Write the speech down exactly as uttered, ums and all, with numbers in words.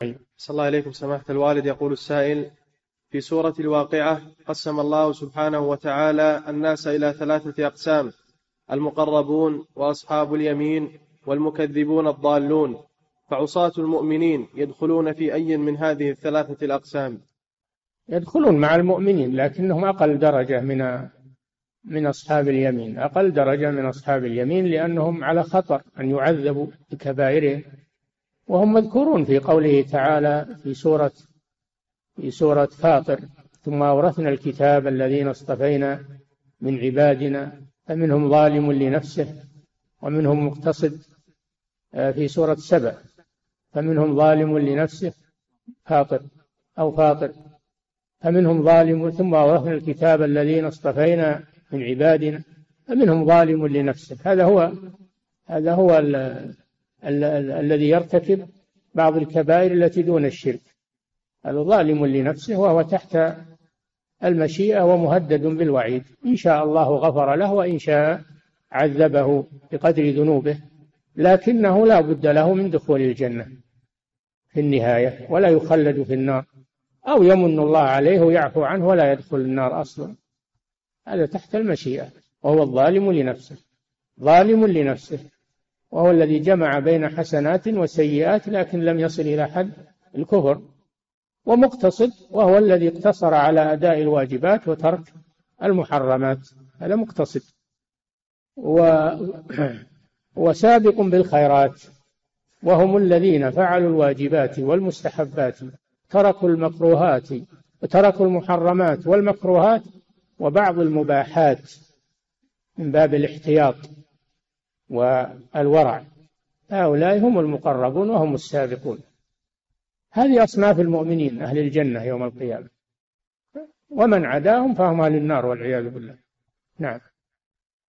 صلى الله عليكم سماحة الوالد. يقول السائل: في سورة الواقعة قسم الله سبحانه وتعالى الناس إلى ثلاثة أقسام: المقربون وأصحاب اليمين والمكذبون الضالون، فعصاة المؤمنين يدخلون في أي من هذه الثلاثة الأقسام؟ يدخلون مع المؤمنين لكنهم أقل درجة من من أصحاب اليمين، أقل درجة من أصحاب اليمين، لأنهم على خطر أن يعذبوا بكبائرهم، وهم مذكورون في قوله تعالى في سورة في سورة فاطر: ثم أورثنا الكتاب الذين اصطفينا من عبادنا فمنهم ظالم لنفسه ومنهم مقتصد. في سورة سبع: فمنهم ظالم لنفسه فاطر أو فاطر فمنهم ظالم، ثم أورثنا الكتاب الذين اصطفينا من عبادنا فمنهم ظالم لنفسه. هذا هو هذا هو ال ال ال الذي يرتكب بعض الكبائر التي دون الشرك، الظالم لنفسه، وهو تحت المشيئة ومهدد بالوعيد، إن شاء الله غفر له وإن شاء عذبه بقدر ذنوبه، لكنه لا بد له من دخول الجنة في النهاية ولا يخلد في النار، أو يمن الله عليه ويعفو عنه ولا يدخل النار أصلا. هذا تحت المشيئة، وهو الظالم لنفسه، ظالم لنفسه، وهو الذي جمع بين حسنات وسيئات لكن لم يصل إلى حد الكفر. ومقتصد، وهو الذي اقتصر على أداء الواجبات وترك المحرمات، هذا مقتصد. و... وسابق بالخيرات، وهم الذين فعلوا الواجبات والمستحبات، تركوا المكروهات وتركوا المحرمات والمكروهات وبعض المباحات من باب الاحتياط والورع، هؤلاء هم المقربون وهم السابقون. هذه أصناف المؤمنين أهل الجنة يوم القيامة، ومن عداهم فهم أهل النار والعياذ بالله. نعم.